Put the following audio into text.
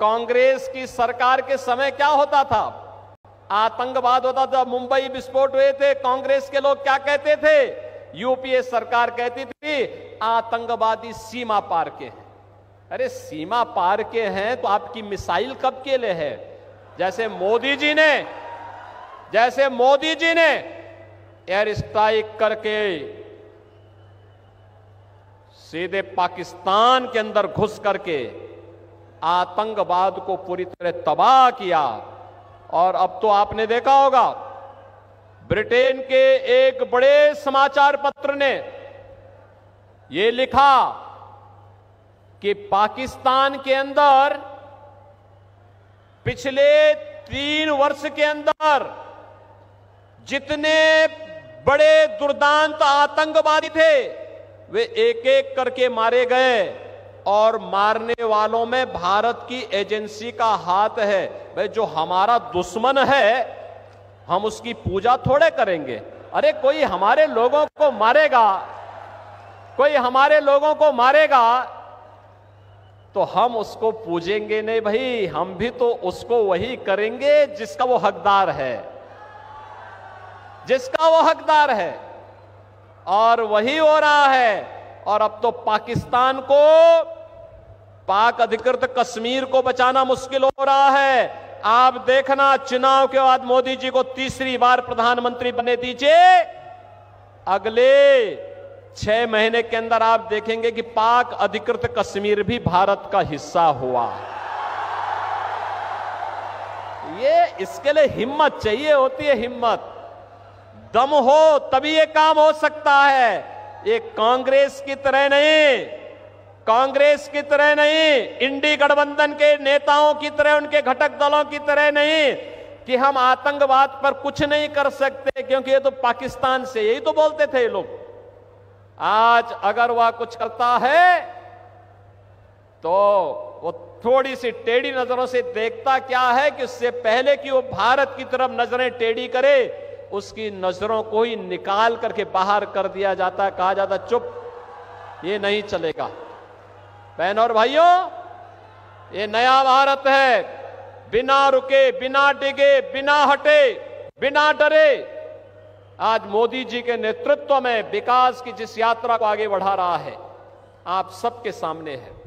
कांग्रेस की सरकार के समय क्या होता था? आतंकवाद होता था, मुंबई विस्फोट हुए थे, कांग्रेस के लोग क्या कहते थे? यूपीए सरकार कहती थी आतंकवादी सीमा पार के हैं। अरे सीमा पार के हैं तो आपकी मिसाइल कब के लिए है? जैसे मोदी जी ने एयर स्ट्राइक करके सीधे पाकिस्तान के अंदर घुस करके आतंकवाद को पूरी तरह तबाह किया। और अब तो आपने देखा होगा ब्रिटेन के एक बड़े समाचार पत्र ने यह लिखा कि पाकिस्तान के अंदर पिछले 3 वर्ष के अंदर जितने बड़े दुर्दांत आतंकवादी थे वे एक एक करके मारे गए और मारने वालों में भारत की एजेंसी का हाथ है। भाई जो हमारा दुश्मन है हम उसकी पूजा थोड़े करेंगे। अरे कोई हमारे लोगों को मारेगा तो हम उसको पूजेंगे नहीं भाई, हम भी तो उसको वही करेंगे जिसका वो हकदार है, और वही हो रहा है। और अब तो पाकिस्तान को, पाक अधिकृत कश्मीर को बचाना मुश्किल हो रहा है। आप देखना चुनाव के बाद मोदी जी को तीसरी बार प्रधानमंत्री बनने दीजिए, अगले 6 महीने के अंदर आप देखेंगे कि पाक अधिकृत कश्मीर भी भारत का हिस्सा हुआ। ये इसके लिए हिम्मत चाहिए होती है, हिम्मत, दम हो तभी ये काम हो सकता है। ये कांग्रेस की तरह नहीं, इंडी गठबंधन के नेताओं की तरह, उनके घटक दलों की तरह नहीं कि हम आतंकवाद पर कुछ नहीं कर सकते क्योंकि ये तो पाकिस्तान से, यही तो बोलते थे ये लोग। आज अगर वह कुछ करता है तो वो थोड़ी सी टेढ़ी नजरों से देखता क्या है कि उससे पहले कि वो भारत की तरफ नजरें टेढ़ी करे, उसकी नजरों को ही निकाल करके बाहर कर दिया जाता, कहा जाता चुप, ये नहीं चलेगा। बहनों और भाइयों, ये नया भारत है, बिना रुके, बिना डिगे, बिना हटे, बिना डरे आज मोदी जी के नेतृत्व में विकास की जिस यात्रा को आगे बढ़ा रहा है, आप सबके सामने है।